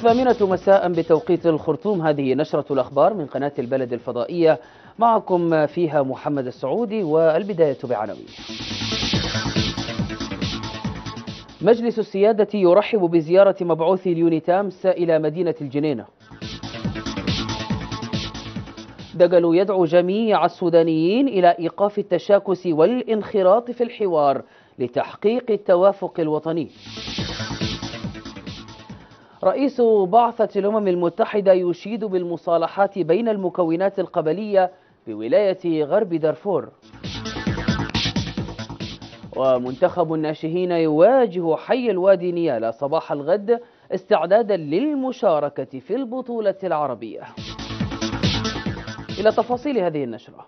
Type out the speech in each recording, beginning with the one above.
الثامنة مساء بتوقيت الخرطوم. هذه نشرة الأخبار من قناة البلد الفضائية، معكم فيها محمد السعودي. والبداية بعناوين. مجلس السيادة يرحب بزيارة مبعوث اليونيتامس إلى مدينة الجنينة. دجل يدعو جميع السودانيين إلى إيقاف التشاكس والانخراط في الحوار لتحقيق التوافق الوطني. رئيس بعثة الأمم المتحدة يشيد بالمصالحات بين المكونات القبلية بولاية غرب دارفور. ومنتخب الناشئين يواجه حي الوادي نيالا صباح الغد استعدادا للمشاركة في البطولة العربية. إلى تفاصيل هذه النشرة.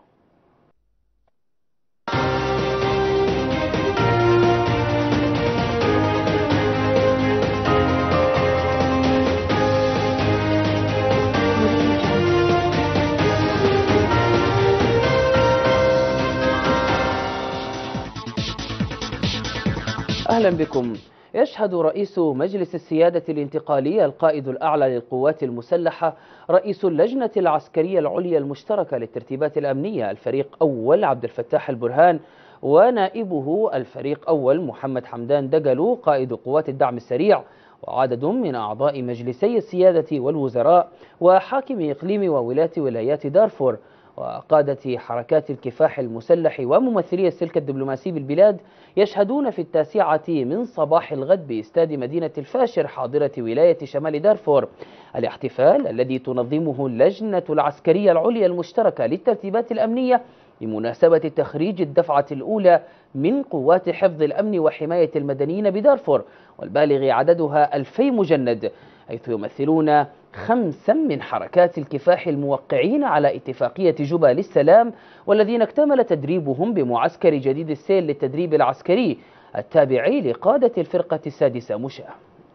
أهلا بكم. يشهد رئيس مجلس السيادة الانتقالية القائد الأعلى للقوات المسلحة رئيس اللجنة العسكرية العليا المشتركة للترتيبات الأمنية الفريق أول عبد الفتاح البرهان ونائبه الفريق أول محمد حمدان دجلو قائد قوات الدعم السريع وعدد من أعضاء مجلسي السيادة والوزراء وحاكم إقليم وولاة ولايات دارفور وقادة حركات الكفاح المسلح وممثلي السلك الدبلوماسي بالبلاد يشهدون في 9 من صباح الغد باستاد مدينة الفاشر حاضرة ولاية شمال دارفور الاحتفال الذي تنظمه اللجنة العسكرية العليا المشتركة للترتيبات الأمنية بمناسبة تخريج الدفعة الأولى من قوات حفظ الأمن وحماية المدنيين بدارفور والبالغ عددها 2000 مجند، حيث يمثلون 5 من حركات الكفاح الموقعين على اتفاقية جوبا للسلام والذين اكتمل تدريبهم بمعسكر جديد السيل للتدريب العسكري التابع لقادة الفرقة السادسة مشاة.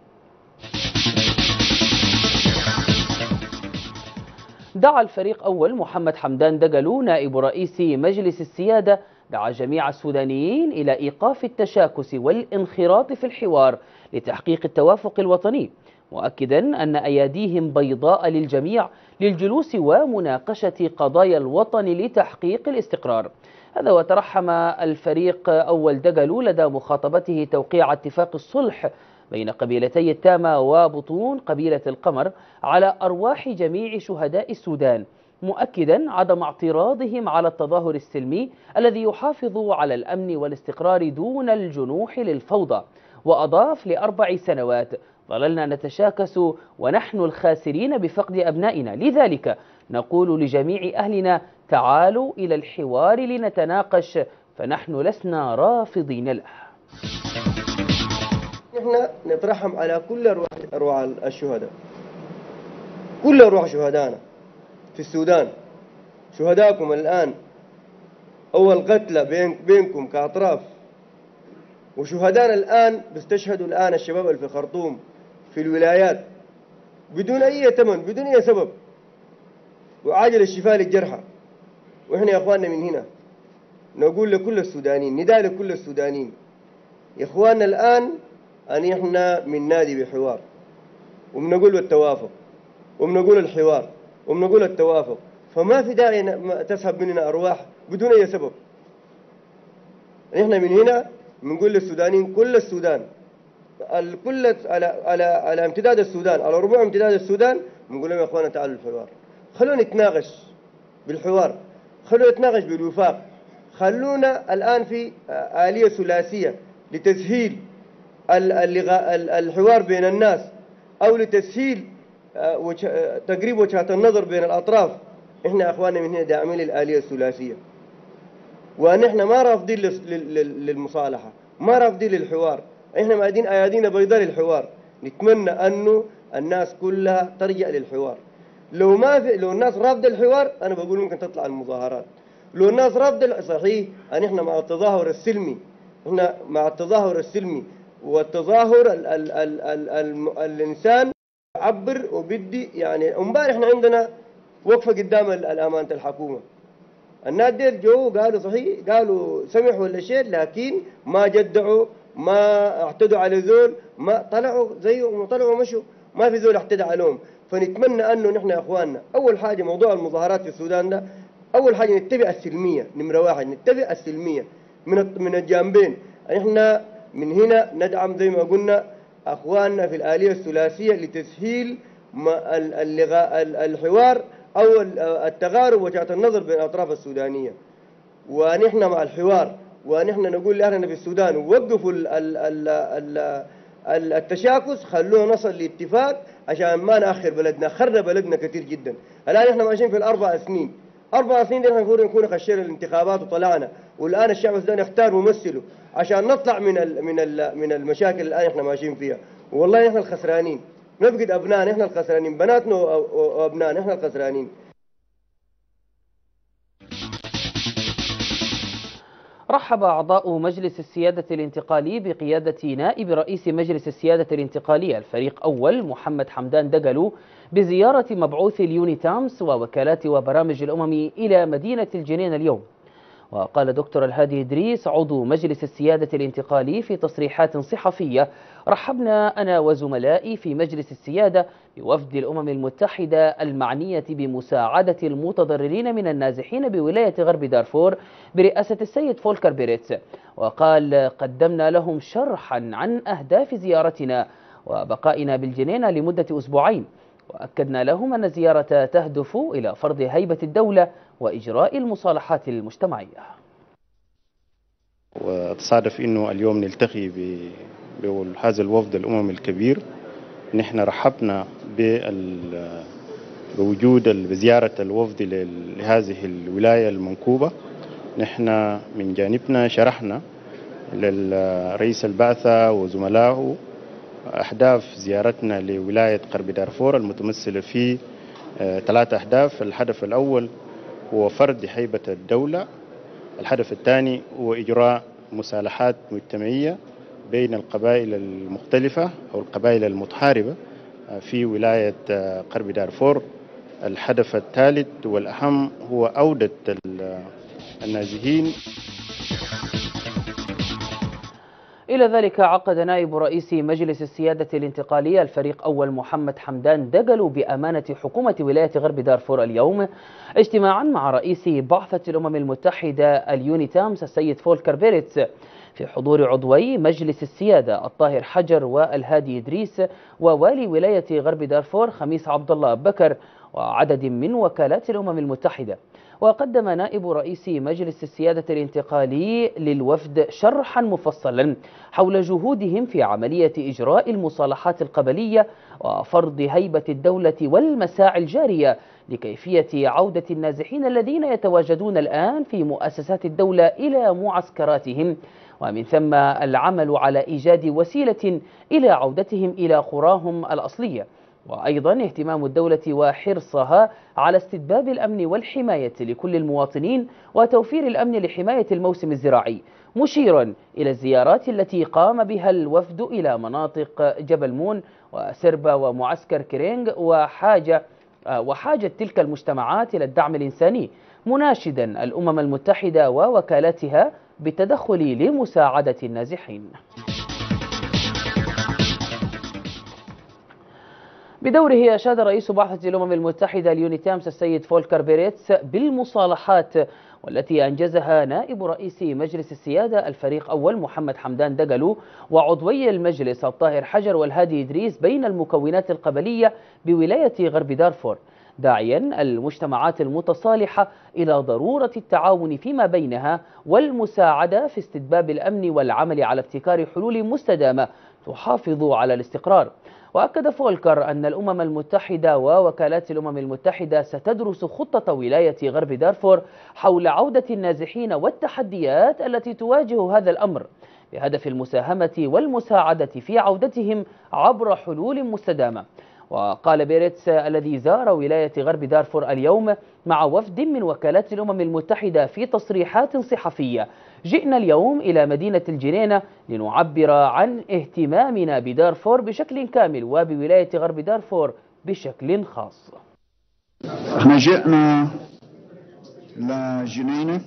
دعا الفريق أول محمد حمدان دجلو نائب رئيس مجلس السيادة جميع السودانيين إلى إيقاف التشاكس والانخراط في الحوار لتحقيق التوافق الوطني، مؤكدا أن أياديهم بيضاء للجميع للجلوس ومناقشة قضايا الوطن لتحقيق الاستقرار. هذا وترحم الفريق أول دجلو لدى مخاطبته توقيع اتفاق الصلح بين قبيلتي التامة وبطون قبيلة القمر على أرواح جميع شهداء السودان، مؤكدا عدم اعتراضهم على التظاهر السلمي الذي يحافظ على الأمن والاستقرار دون الجنوح للفوضى. وأضاف ل4 سنوات ظللنا نتشاكس ونحن الخاسرين بفقد أبنائنا، لذلك نقول لجميع أهلنا تعالوا إلى الحوار لنتناقش فنحن لسنا رافضين له. نحن نترحم على كل أرواح الشهداء، كل أرواح شهدائنا في السودان، شهداءكم الآن أول قتلى بينكم كأطراف، وشهدائنا الآن بيستشهدوا الآن الشباب اللي في خرطوم في الولايات بدون أي ثمن بدون أي سبب، وعاجل الشفاء للجرحى. وإحنا يا أخواننا من هنا نقول لكل السودانيين، نداء لكل السودانيين يا أخواننا الآن أن إحنا من نادي بحوار، وبنقول التوافق وبنقول الحوار وبنقول التوافق، فما في داعي تسحب مننا أرواح بدون أي سبب. إحنا من هنا بنقول للسودانيين كل السودان الكل على امتداد السودان، على ربوع امتداد السودان، بنقول لهم يا اخوانا تعالوا الحوار، خلونا نتناقش بالحوار، خلونا نتناقش بالوفاق، خلونا الان في آلية ثلاثية لتسهيل الحوار بين الناس او لتسهيل تقريب وجهات النظر بين الاطراف. احنا يا اخواننا من هنا داعمين للآلية الثلاثية، وان احنا ما رافضين للمصالحة، ما رافضين للحوار، احنا مادين ايادينا بيضاء للحوار. نتمنى انه الناس كلها ترجع للحوار. لو الناس رافضه الحوار انا بقول ممكن تطلع المظاهرات. لو الناس رافضه صحيح ان احنا مع التظاهر السلمي، احنا مع التظاهر السلمي والتظاهر الانسان يعبر وبدي. يعني امبارح احنا عندنا وقفه قدام الامانه الحكومه، الناس ديل جو قالوا صحيح، قالوا سمحوا ولا شيء، لكن ما جدعوا، ما اعتدوا على ذول، ما طلعوا زيهم وطلعوا مشوا. ما في زول اعتدى عليهم. فنتمنى انه نحن يا اخواننا اول حاجه موضوع المظاهرات في السودان ده، اول حاجه نتبع السلميه، نمره واحد نتبع السلميه من الجانبين. احنا من هنا ندعم زي ما قلنا اخواننا في الآلية الثلاثيه لتسهيل الحوار او التغارب وجهات النظر بين الاطراف السودانيه، ونحن مع الحوار، ونحن نقول لاهلنا في السودان وقفوا التشاكس، خلونا نصل لاتفاق عشان ما ناخر بلدنا. اخرنا بلدنا كثير جدا. الان احنا ماشيين في الاربع سنين، 4 سنين دي احنا المفروض نكون خشينا الانتخابات وطلعنا، والان الشعب السوداني يختار ممثله عشان نطلع من المشاكل اللي الان احنا ماشيين فيها. والله احنا الخسرانين، نفقد ابنائنا احنا الخسرانين، بناتنا وابنائنا احنا الخسرانين. رحب أعضاء مجلس السيادة الانتقالي بقيادة نائب رئيس مجلس السيادة الانتقالي الفريق أول محمد حمدان دقلو بزيارة مبعوث اليونيتامس ووكالات وبرامج الأمم إلى مدينة الجنين اليوم. وقال دكتور الهادي إدريس عضو مجلس السيادة الانتقالي في تصريحات صحفية: رحبنا أنا وزملائي في مجلس السيادة بوفد الأمم المتحدة المعنية بمساعدة المتضررين من النازحين بولاية غرب دارفور برئاسة السيد فولكر بيريتس. وقال: قدمنا لهم شرحا عن أهداف زيارتنا وبقائنا بالجنينة لمدة أسبوعين، وأكدنا لهم أن الزيارة تهدف إلى فرض هيبة الدولة وإجراء المصالحات المجتمعية. وتصادف أنه اليوم نلتقي بهذا الوفد الأمم الكبير. نحن رحبنا بوجود بزيارة الوفد لهذه الولاية المنكوبة. نحن من جانبنا شرحنا للرئيس البعثة وزملائه أهداف زيارتنا لولاية غرب دارفور المتمثلة في 3 أهداف. الهدف الأول هو فرض هيبة الدولة. الهدف الثاني هو إجراء مصالحات مجتمعية بين القبائل المختلفة أو القبائل المتحاربة في ولاية غرب دارفور. الهدف الثالث والأهم هو عودة النازحين. إلى ذلك عقد نائب رئيس مجلس السيادة الانتقالية الفريق أول محمد حمدان دقلو بأمانة حكومة ولاية غرب دارفور اليوم اجتماعا مع رئيس بعثة الأمم المتحدة اليونيتامس السيد فولكر بيريتس في حضور عضوي مجلس السيادة الطاهر حجر والهادي إدريس ووالي ولاية غرب دارفور خميس عبد الله بكر وعدد من وكالات الأمم المتحدة. وقدم نائب رئيس مجلس السيادة الانتقالي للوفد شرحا مفصلا حول جهودهم في عملية إجراء المصالحات القبلية وفرض هيبة الدولة والمساعي الجارية لكيفية عودة النازحين الذين يتواجدون الآن في مؤسسات الدولة إلى معسكراتهم، ومن ثم العمل على إيجاد وسيلة إلى عودتهم إلى قراهم الأصلية، وأيضا اهتمام الدولة وحرصها على استتباب الأمن والحماية لكل المواطنين وتوفير الأمن لحماية الموسم الزراعي، مشيرا إلى الزيارات التي قام بها الوفد إلى مناطق جبل مون وسربا ومعسكر كرينغ وحاجة تلك المجتمعات إلى الدعم الإنساني، مناشدا الأمم المتحدة ووكالاتها بالتدخل لمساعدة النازحين. بدوره أشاد رئيس بعثة الأمم المتحدة اليونيتامس السيد فولكر بيريتس بالمصالحات والتي أنجزها نائب رئيس مجلس السيادة الفريق أول محمد حمدان دقلو وعضوي المجلس الطاهر حجر والهادي إدريس بين المكونات القبلية بولاية غرب دارفور، داعيا المجتمعات المتصالحة إلى ضرورة التعاون فيما بينها والمساعدة في استتباب الأمن والعمل على ابتكار حلول مستدامة تحافظ على الاستقرار. وأكد فولكر أن الأمم المتحدة ووكالات الأمم المتحدة ستدرس خطة ولاية غرب دارفور حول عودة النازحين والتحديات التي تواجه هذا الأمر بهدف المساهمة والمساعدة في عودتهم عبر حلول مستدامة. وقال بيريتس الذي زار ولاية غرب دارفور اليوم مع وفد من وكالات الأمم المتحدة في تصريحات صحفية: جئنا اليوم إلى مدينة الجنينة لنعبر عن اهتمامنا بدارفور بشكل كامل وبولاية غرب دارفور بشكل خاص. احنا جئنا لجنينة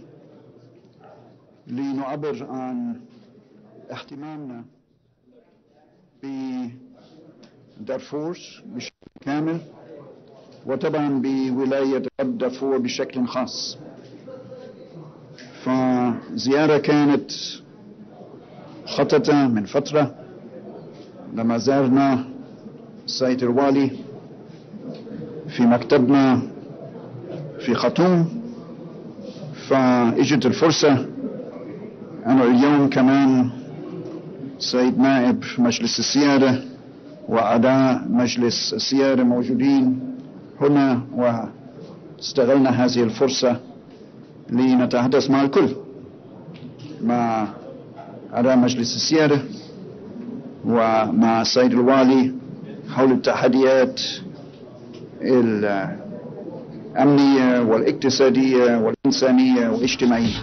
لنعبر عن اهتمامنا دارفور بشكل كامل، وطبعا بولاية دارفور بشكل خاص. فزيارة كانت خططة من فترة لما زارنا السيد الوالي في مكتبنا في خرطوم، فاجت الفرصة أنا اليوم كمان سيد نائب مجلس السيادة وأعضاء مجلس السيادة موجودين هنا، واستغلنا هذه الفرصة لنتحدث مع الكل، مع أعضاء مجلس السيادة ومع السيد الوالي حول التحديات الأمنية والاقتصادية والإنسانية والاجتماعية.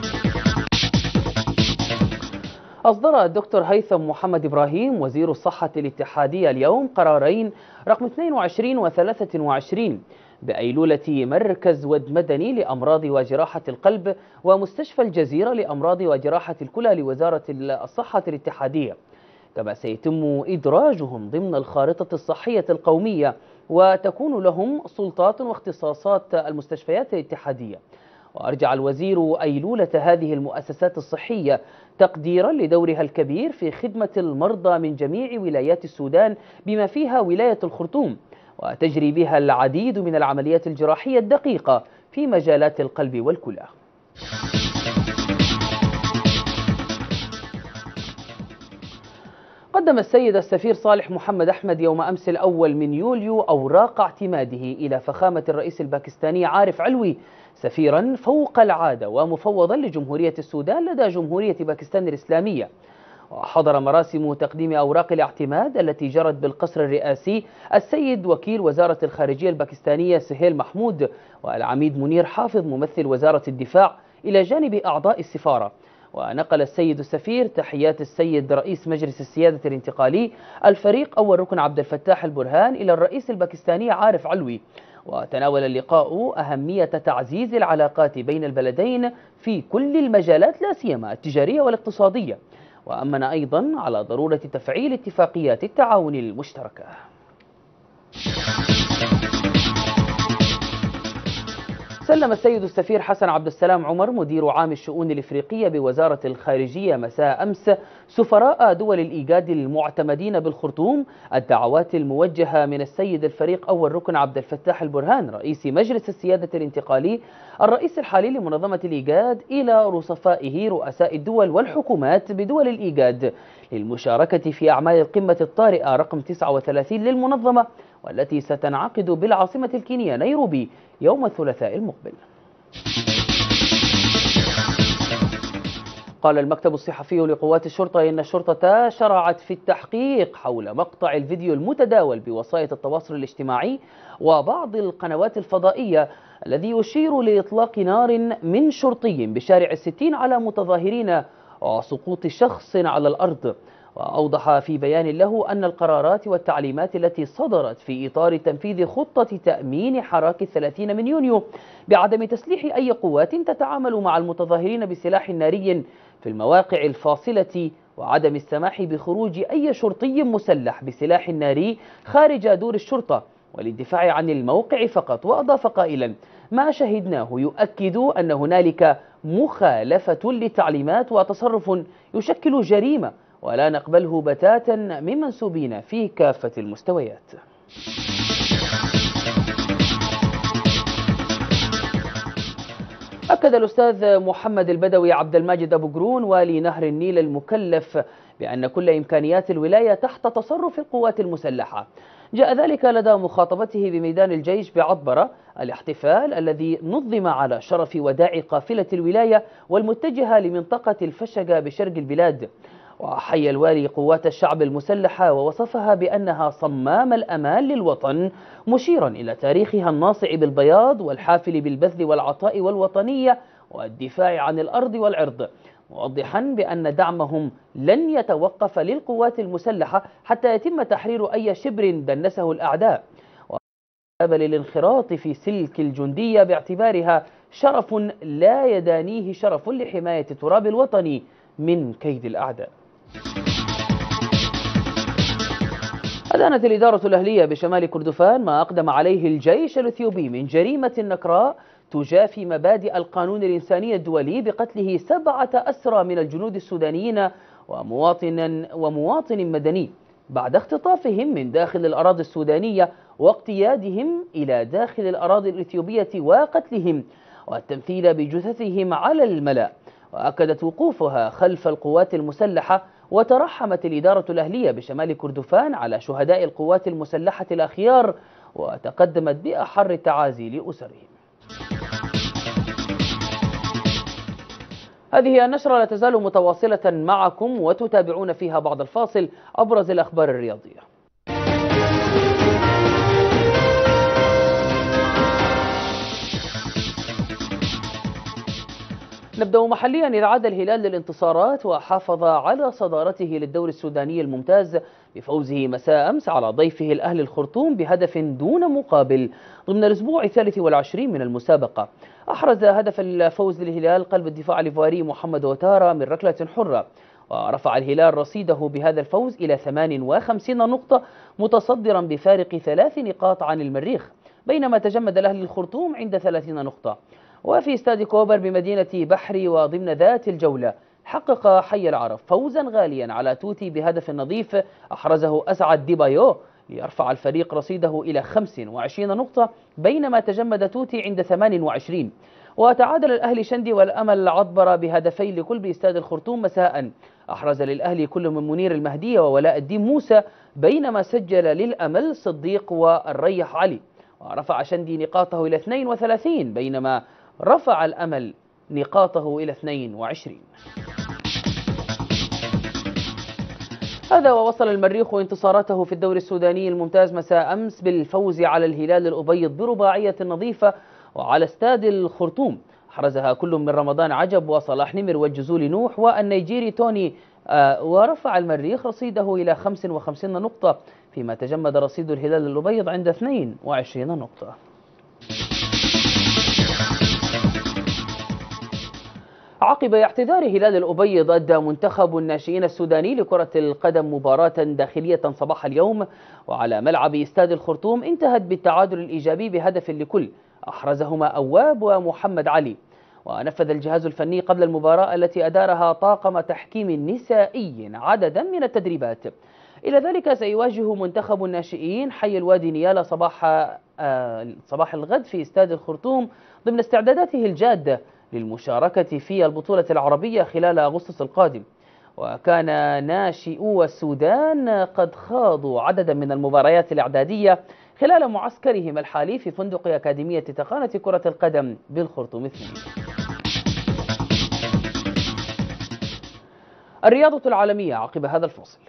أصدر الدكتور هيثم محمد إبراهيم وزير الصحة الاتحادية اليوم قرارين رقم 22 و 23 بأيلولة مركز ود مدني لأمراض وجراحة القلب ومستشفى الجزيرة لأمراض وجراحة الكلى لوزارة الصحة الاتحادية، كما سيتم إدراجهم ضمن الخارطة الصحية القومية وتكون لهم سلطات واختصاصات المستشفيات الاتحادية. وأرجع الوزير أيلولة هذه المؤسسات الصحية تقديرا لدورها الكبير في خدمة المرضى من جميع ولايات السودان بما فيها ولاية الخرطوم، وتجري بها العديد من العمليات الجراحية الدقيقة في مجالات القلب والكلى. قدم السيد السفير صالح محمد أحمد يوم أمس الأول من يوليو أوراق اعتماده إلى فخامة الرئيس الباكستاني عارف علوي سفيرا فوق العادة ومفوضا لجمهورية السودان لدى جمهورية باكستان الإسلامية. وحضر مراسم تقديم أوراق الاعتماد التي جرت بالقصر الرئاسي السيد وكيل وزارة الخارجية الباكستانية سهيل محمود والعميد منير حافظ ممثل وزارة الدفاع إلى جانب أعضاء السفارة. ونقل السيد السفير تحيات السيد رئيس مجلس السيادة الانتقالي الفريق أول ركن عبد الفتاح البرهان إلى الرئيس الباكستاني عارف علوي. وتناول اللقاء أهمية تعزيز العلاقات بين البلدين في كل المجالات لا سيما التجارية والاقتصادية، وأمن أيضا على ضرورة تفعيل اتفاقيات التعاون المشتركة. سلم السيد السفير حسن عبد السلام عمر مدير عام الشؤون الإفريقية بوزارة الخارجية مساء أمس سفراء دول الإيجاد المعتمدين بالخرطوم الدعوات الموجهة من السيد الفريق أول ركن عبد الفتاح البرهان رئيس مجلس السيادة الانتقالي الرئيس الحالي لمنظمة الإيجاد إلى رؤسائه رؤساء الدول والحكومات بدول الإيجاد للمشاركة في أعمال القمة الطارئة رقم 39 للمنظمة، والتي ستنعقد بالعاصمة الكينية نيروبي يوم الثلاثاء المقبل. قال المكتب الصحفي لقوات الشرطة إن الشرطة شرعت في التحقيق حول مقطع الفيديو المتداول بوسائط التواصل الاجتماعي وبعض القنوات الفضائية الذي يشير لإطلاق نار من شرطي بشارع الستين على متظاهرين وسقوط شخص على الأرض. وأوضح في بيان له أن القرارات والتعليمات التي صدرت في إطار تنفيذ خطة تأمين حراك 30 من يونيو بعدم تسليح أي قوات تتعامل مع المتظاهرين بسلاح ناري في المواقع الفاصلة، وعدم السماح بخروج أي شرطي مسلح بسلاح ناري خارج دور الشرطة وللدفاع عن الموقع فقط. وأضاف قائلا: ما شهدناه يؤكد أن هنالك مخالفة للتعليمات وتصرف يشكل جريمة ولا نقبله بتاتا من منسوبين في كافة المستويات. أكد الأستاذ محمد البدوي عبد الماجد أبو قرون والي نهر النيل المكلف بأن كل إمكانيات الولاية تحت تصرف القوات المسلحة. جاء ذلك لدى مخاطبته بميدان الجيش بعطبرة الاحتفال الذي نظم على شرف وداع قافلة الولاية والمتجهة لمنطقة الفشقة بشرق البلاد. وحيا الوالي قوات الشعب المسلحة ووصفها بأنها صمام الأمان للوطن، مشيرا إلى تاريخها الناصع بالبياض والحافل بالبذل والعطاء والوطنية والدفاع عن الأرض والعرض، موضحا بأن دعمهم لن يتوقف للقوات المسلحة حتى يتم تحرير أي شبر دنسه الأعداء، وقابل للانخراط في سلك الجندية باعتبارها شرف لا يدانيه شرف لحماية تراب الوطن من كيد الأعداء. أدانت الإدارة الأهلية بشمال كردفان ما أقدم عليه الجيش الإثيوبي من جريمة نكراء تجافي مبادئ القانون الإنساني الدولي بقتله 7 أسرى من الجنود السودانيين ومواطن مدني بعد اختطافهم من داخل الأراضي السودانية واقتيادهم إلى داخل الأراضي الإثيوبية وقتلهم والتمثيل بجثثهم على الملأ. وأكدت وقوفها خلف القوات المسلحة، وترحمت الإدارة الأهلية بشمال كردفان على شهداء القوات المسلحة الأخيار، وتقدمت بأحر التعازي لأسرهم. هذه النشرة لا تزال متواصلة معكم وتتابعون فيها بعد الفاصل أبرز الأخبار الرياضية. نبدأ محليا. إذ عاد الهلال للانتصارات وحافظ على صدارته للدوري السوداني الممتاز بفوزه مساء أمس على ضيفه الأهلي الخرطوم بهدف دون مقابل ضمن الأسبوع 23 من المسابقة. أحرز هدف الفوز للهلال قلب الدفاع الإيفواري محمد وتارا من ركلة حرة، ورفع الهلال رصيده بهذا الفوز إلى 58 نقطة متصدرا بفارق 3 نقاط عن المريخ، بينما تجمد الأهلي الخرطوم عند 30 نقطة. وفي استاد كوبر بمدينة بحري وضمن ذات الجولة حقق حي العرب فوزا غاليا على توتي بهدف نظيف أحرزه أسعد ديبايو ليرفع الفريق رصيده إلى 25 نقطة، بينما تجمد توتي عند 28. وتعادل الأهلي شندي والأمل عطبر بهدفين لكل باستاد الخرطوم مساء. أحرز للأهلي كل من منير المهدي وولاء الدين موسى، بينما سجل للأمل صديق والريح علي، ورفع شندي نقاطه إلى 32 بينما رفع الأمل نقاطه إلى 22. هذا ووصل المريخ انتصاراته في الدوري السوداني الممتاز مساء أمس بالفوز على الهلال الأبيض برباعية نظيفة وعلى استاد الخرطوم، حرزها كل من رمضان عجب وصلاح نمر والجزول نوح والنيجيري توني، ورفع المريخ رصيده إلى 55 نقطة، فيما تجمد رصيد الهلال الأبيض عند 22 نقطة. عقب اعتذار هلال الأبيض، أدى منتخب الناشئين السوداني لكرة القدم مباراة داخلية صباح اليوم وعلى ملعب استاد الخرطوم انتهت بالتعادل الإيجابي بهدف لكل، أحرزهما أواب ومحمد علي. ونفذ الجهاز الفني قبل المباراة التي أدارها طاقم تحكيم نسائي عددا من التدريبات. إلى ذلك سيواجه منتخب الناشئين حي الوادي نيالا صباح الغد في استاد الخرطوم ضمن استعداداته الجادة للمشاركة في البطولة العربية خلال أغسطس القادم. وكان ناشئو السودان قد خاضوا عددا من المباريات الإعدادية خلال معسكرهم الحالي في فندق أكاديمية تقانة كرة القدم بالخرطوم 2. الرياضة العالمية عقب هذا الفاصل.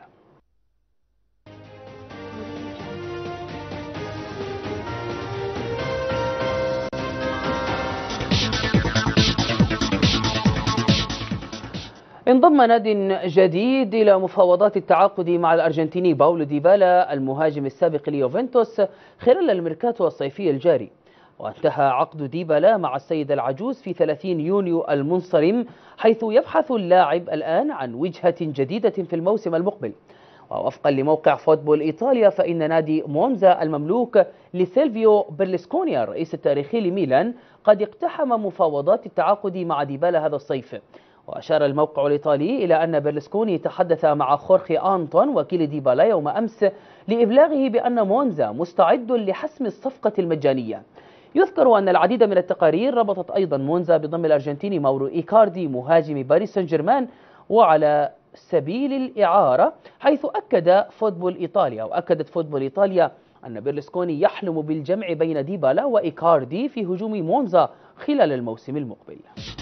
انضم ناد جديد إلى مفاوضات التعاقد مع الأرجنتيني باولو ديبالا المهاجم السابق ليوفنتوس خلال الميركاتو الصيفي الجاري. وانتهى عقد ديبالا مع السيد العجوز في 30 يونيو المنصرم، حيث يبحث اللاعب الآن عن وجهة جديدة في الموسم المقبل. ووفقا لموقع فوتبول إيطاليا، فإن نادي مونزا المملوك لسيلفيو بيرلسكوني الرئيس التاريخي لميلان قد اقتحم مفاوضات التعاقد مع ديبالا هذا الصيف. وأشار الموقع الإيطالي إلى أن بيرلسكوني تحدث مع خورخي أنطون وكيل ديبالا يوم أمس لإبلاغه بأن مونزا مستعد لحسم الصفقة المجانية. يذكر أن العديد من التقارير ربطت أيضا مونزا بضم الأرجنتيني ماورو إيكاردي مهاجم باريس سان جيرمان وعلى سبيل الإعارة، حيث أكدت فوتبول إيطاليا أن بيرلسكوني يحلم بالجمع بين ديبالا وإيكاردي في هجوم مونزا خلال الموسم المقبل.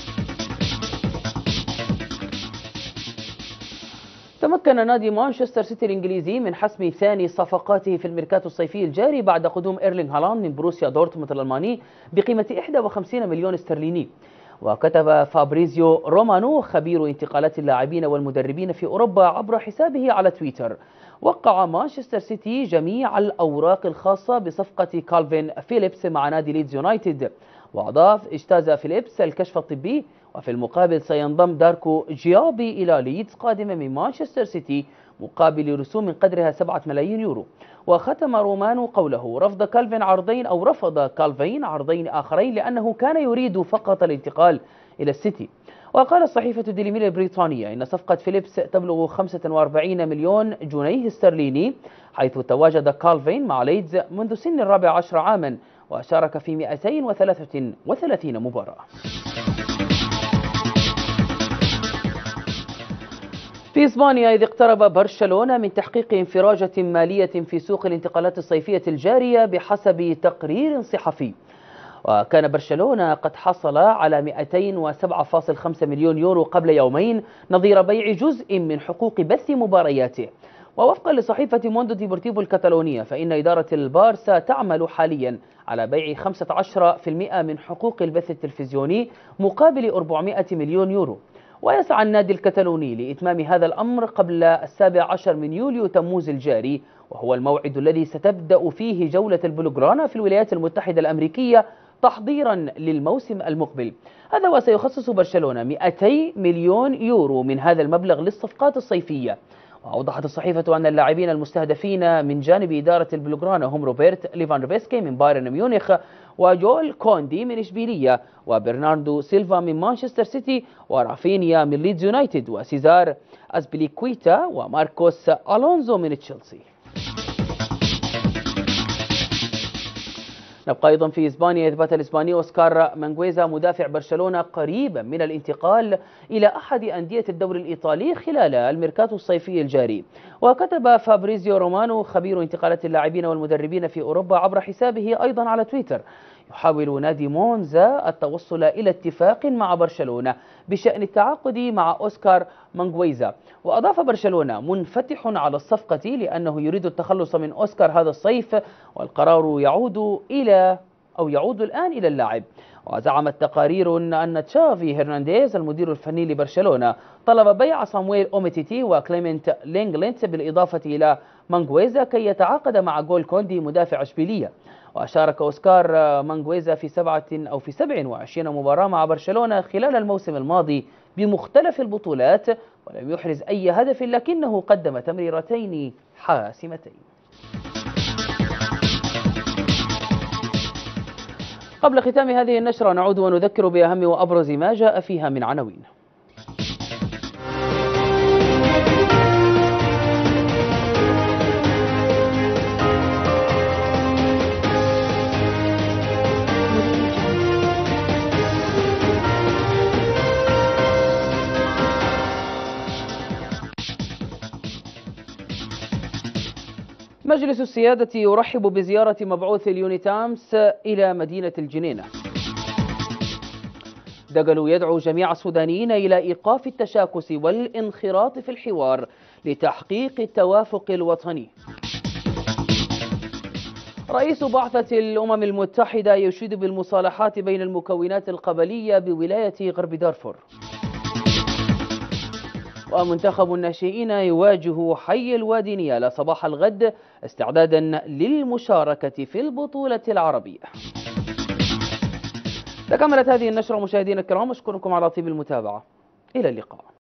تمكن نادي مانشستر سيتي الإنجليزي من حسم ثاني صفقاته في الميركاتو الصيفي الجاري بعد قدوم إيرلينغ هالاند من بروسيا دورتموند الألماني بقيمة 51 مليون استرليني. وكتب فابريزيو رومانو خبير انتقالات اللاعبين والمدربين في أوروبا عبر حسابه على تويتر: وقع مانشستر سيتي جميع الأوراق الخاصة بصفقة كالفين فيليبس مع نادي ليدز يونايتد. وأضاف: اجتاز فيليبس الكشف الطبي، وفي المقابل سينضم داركو جيابي إلى ليدز قادما من مانشستر سيتي مقابل رسوم قدرها 7 ملايين يورو. وختم رومان قوله رفض كالفين عرضين آخرين لأنه كان يريد فقط الانتقال إلى السيتي. وقالت صحيفة ديلي ميل البريطانية إن صفقة فيليبس تبلغ 45 مليون جنيه استرليني، حيث تواجد كالفين مع ليدز منذ سن 14 عاما وشارك في 233 مباراة. في إسبانيا، إذ اقترب برشلونة من تحقيق انفراجة مالية في سوق الانتقالات الصيفية الجارية بحسب تقرير صحفي. وكان برشلونة قد حصل على 207.5 مليون يورو قبل يومين نظير بيع جزء من حقوق بث مبارياته. ووفقا لصحيفة موندو ديبورتيفو الكتالونية، فإن إدارة البارسا تعمل حاليا على بيع 15% من حقوق البث التلفزيوني مقابل 400 مليون يورو. ويسعى النادي الكتالوني لإتمام هذا الأمر قبل 17 من يوليو تموز الجاري، وهو الموعد الذي ستبدأ فيه جولة البلوغرانا في الولايات المتحدة الأمريكية تحضيرا للموسم المقبل. هذا وسيخصص برشلونة 200 مليون يورو من هذا المبلغ للصفقات الصيفية. وأوضحت الصحيفة أن اللاعبين المستهدفين من جانب إدارة البلوغرانا هم روبرت ليفاندوفسكي من بايرن ميونخ، وجول كوندي من إشبيلية، وبرناردو سيلفا من مانشستر سيتي، ورافينيا من ليدز يونايتد، وسيزار أسبليكويتا وماركوس ألونزو من تشيلسي. نبقى أيضا في إسبانيا. إثبات الإسباني أوسكار مانغويزا مدافع برشلونة قريبا من الانتقال إلى أحد أندية الدوري الإيطالي خلال الميركاتو الصيفي الجاري. وكتب فابريزيو رومانو خبير انتقالات اللاعبين والمدربين في أوروبا عبر حسابه أيضا على تويتر: يحاول نادي مونزا التوصل إلى اتفاق مع برشلونة بشأن التعاقد مع أوسكار مانغويزا. وأضاف: برشلونة منفتح على الصفقة لأنه يريد التخلص من أوسكار هذا الصيف، والقرار يعود الآن إلى اللاعب. وزعمت تقارير أن تشافي هرنانديز المدير الفني لبرشلونة طلب بيع صامويل أوميتيتي وكليمنت لينغلينت بالإضافة إلى مانغويزا كي يتعاقد مع جول كوندي مدافع إشبيلية. وشارك أوسكار مانغويزا في 27 مباراة مع برشلونة خلال الموسم الماضي بمختلف البطولات، ولم يحرز أي هدف، لكنه قدم تمريرتين حاسمتين. قبل ختام هذه النشرة نعود ونذكر بأهم وأبرز ما جاء فيها من عناوين. مجلس السيادة يرحب بزيارة مبعوث اليونيتامس إلى مدينة الجنينة. دجل يدعو جميع السودانيين إلى إيقاف التشاكس والانخراط في الحوار لتحقيق التوافق الوطني. رئيس بعثة الأمم المتحدة يشيد بالمصالحات بين المكونات القبلية بولاية غرب دارفور. ومنتخب الناشئين يواجه حي الوادي نيالا صباح الغد استعدادا للمشاركة في البطولة العربية. تكملت هذه النشرة مشاهدينا الكرام، أشكركم على طيب المتابعة، إلى اللقاء.